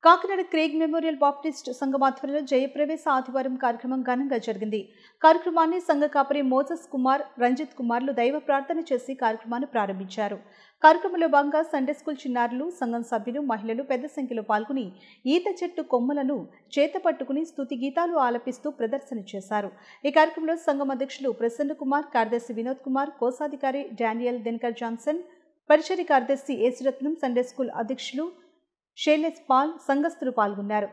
Kakinada Craig memorial Baptist సంఘం ఆధ్వర్యంలో జయప్రవేశ ఆదివారం కార్యక్రమం ఘనంగా జరిగింది. కార్యక్రమాన్ని సంఘ కాపరి మోసెస్ కుమార్, రంజిత్ కుమార్లు దైవ ప్రార్థన చేసి కార్యక్రమాన్ని ప్రారంభించారు. కార్యక్రమంలో భాగంగా సండే స్కూల్ చిన్నారులు, సంఘం సభ్యులు, మహిళలు పెద్ద సంఖ్యలో పాల్గొని ఈత చెట్టు కొమ్మలను చేత పట్టుకుని స్తుతి గీతాలు ఆలపిస్తూ ప్రదర్శన చేశారు. ఈ కార్యక్రమంలో సంఘం అధ్యక్షులు ప్రసన్న కుమార్, కార్యదర్శి వినోద్ కుమార్, కోశాధికారి డానియల్ దినకర్ జాన్సన్, పరిచర్య కార్యదర్శి ఏసురత్నం, సండే స్కూల్ అధ్యక్షులు షేలెస్ పాల్, సంఘస్థులు పాల్గొన్నారు.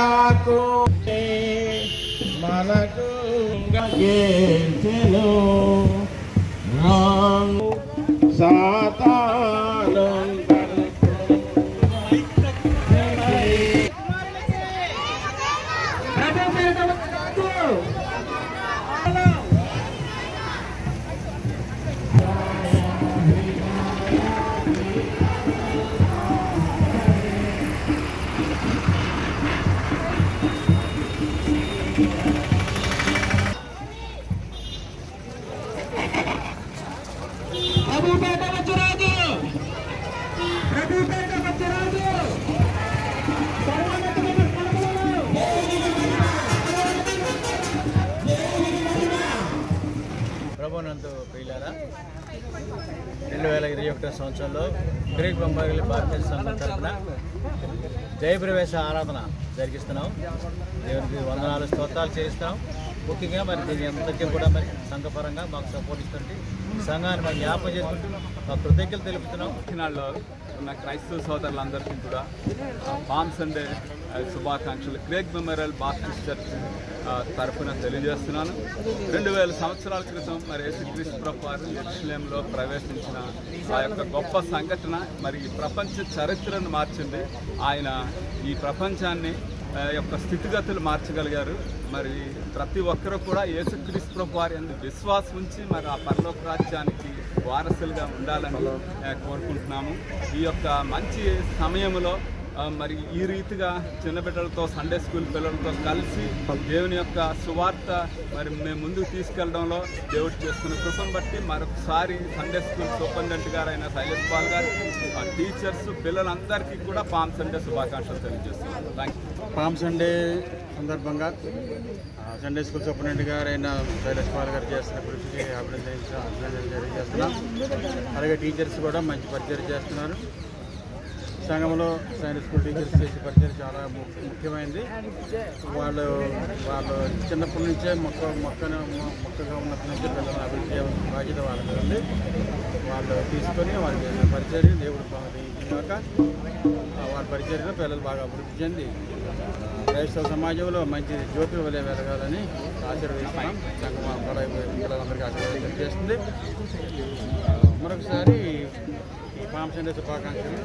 ప్రభునందు ప్రియులారా, 2021 సంవత్సరంలో క్రేగ్ మెమోరియల్ బాప్టిస్ట్ సంఘం తరఫున జయప్రవేశ ఆరాధన జరిగిస్తున్నాం. దేవునికి వందనాలు, స్తోత్రాలు చేయిస్తాం. ముఖ్యంగా మరి దీని అందరికీ కూడా మరి సంఘపరంగా మాకు సపోర్ట్ ఇస్తుంది. సంఘాన్ని మనం జ్ఞాపకం చేసుకుంటూ మా కృతజ్ఞతలు తెలుపుతున్నాం. కాకినాడలో ఉన్న క్రైస్తవ సోదరులందరికీ కూడా పామ్ సండే శుభాకాంక్షలు క్రేగ్ మెమోరియల్ బాప్టిస్ట్ చర్చ్ తరఫున తెలియజేస్తున్నాను. 2000 సంవత్సరాల క్రితం మరి యేసుక్రీస్తు ప్రభువారు యెరూషలేములో ప్రవేశించిన ఆ యొక్క గొప్ప సంఘటన మరి ఈ ప్రపంచ చరిత్రను మార్చింది. ఆయన ఈ ప్రపంచాన్ని యొక్క స్థితిగతులు మార్చగలిగారు. మరి ప్రతి ఒక్కరూ కూడా యేసుక్రీస్తు ప్రభువారి యందు విశ్వాసం ఉంచి మరి ఆ పరలోక రాజ్యానికి వారసులుగా ఉండాలని కోరుకుంటున్నాము. ఈ యొక్క మంచి సమయంలో మరి ఈ రీతిగా చిన్న బిడ్డలతో, సండే స్కూల్ పిల్లలతో కలిసి దేవుని యొక్క సువార్త మరి మేము ముందుకు తీసుకెళ్లడంలో దేవుడు చేస్తున్న కృపను బట్టి మరొకసారి సండే స్కూల్ సూపరింటెండెంట్ గారైన శైలేష్ పాల్ గారు, టీచర్స్, పిల్లలందరికీ కూడా పామ్ సండే శుభాకాంక్షలు తెలియజేస్తున్నాను. Thank you. పామ్ సండే సందర్భంగా సండే స్కూల్ సూపరింటెండెంట్ గారైన శైలేష్ పాల్ గారు చేస్తున్న కృషికి అభినందన తెలియజేస్తున్నాం. అలాగే టీచర్స్ కూడా మంచి పరిచయం చేస్తున్నారు. సంఘంలో సండే స్కూల్ టీచర్స్ చేసే పరిచయం చాలా ముఖ్యమైనది. వాళ్ళు చిన్నప్పటి నుంచే మొక్కగా ఉన్నప్పటి నుంచి పిల్లలను అభివృద్ధి చేయాల్సిన బాధ్యత వాళ్ళ మీద ఉంది. వాళ్ళు తీసుకొని వాళ్ళు చేసిన పరిచయం దేవుడు ఇచ్చినాక వాళ్ళ పరిచర్యలో పిల్లలు బాగా అభివృద్ధి చెంది క్రైస్తవ సమాజంలో మంచి జ్యోతి వలె వెలగాలని ఆశీర్వదిస్తున్నాం. సంఘం పిల్లలందరికీ ఆశీర్వాదం చేస్తుంది. మరొకసారి పామ్ సండే శుభాకాంక్షలు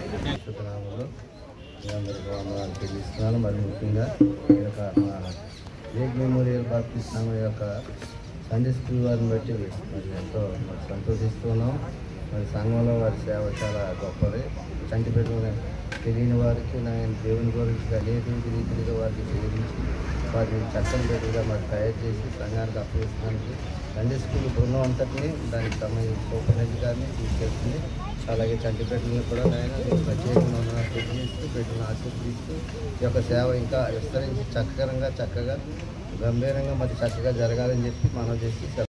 వందనాలు తెలియజేస్తున్నాను. మరి ముఖ్యంగా ఈ యొక్క మా క్రేగ్ మెమోరియల్ బాప్టిస్ట్ సంఘం యొక్క సండే స్కూల్ వారిని బట్టి మరి ఎంతో సంతోషిస్తున్నాం. మరి సంఘంలో వారి సేవ చాలా గొప్పది. చంటి పెట్టిన తెలియని వారికి నేను దేవుని గురించి అనేక రీతిగా వారికి ప్రేమించి వారిని చక్కని పెట్టిగా మరి తయారు చేసి సంఘానికి అప్పగిస్తున్నానికి సండే స్కూల్ బృందం అంతటినీ దానికి సంబంధించిన సూపరింటెండెంట్ గారిని తీసుకెళ్తుంది. అలాగే చంటి పెట్టిన కూడా నేను ప్రత్యేకంగా తెలియజేస్తూ పెట్టిన ఆశీర్వదిస్తూ ఈ యొక్క సేవ ఇంకా విస్తరించి చక్కగా గంభీరంగా మరి చక్కగా జరగాలని చెప్పి మనం చేసి